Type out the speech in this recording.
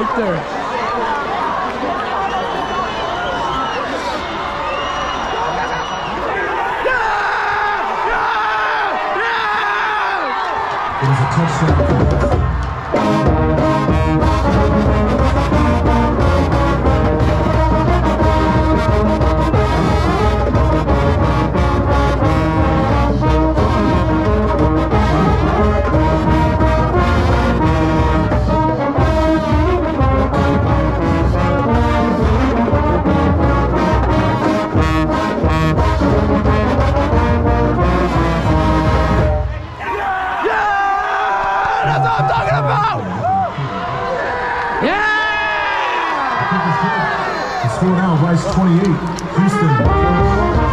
right there. It was a touchdown. That's what I'm talking about! Yeah! The score now, Rice 28, Houston